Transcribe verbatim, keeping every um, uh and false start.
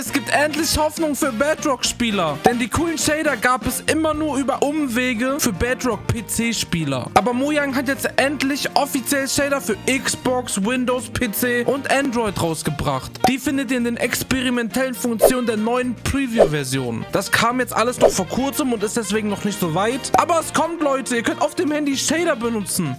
es gibt endlich Hoffnung für Bedrock-Spieler. Denn die coolen Shader gab es immer nur über Umwege für Bedrock-P C-Spieler. Aber Mojang hat jetzt endlich offiziell Shader für Xbox, Windows, P C und Android rausgebracht. Die findet ihr in den experimentellen Funktionen der neuen Preview-Version. Das kam jetzt alles noch vor kurzem und ist deswegen noch nicht so weit. Aber es kommt, Leute. Ihr könnt auf dem Handy Shader benutzen.